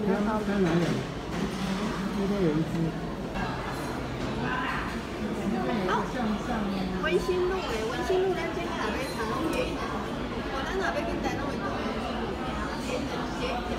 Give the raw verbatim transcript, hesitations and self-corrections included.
在在哪里？那边有一只。 好，文心路诶，文心路咱这边也要长远，我咱若要跟台拢会多。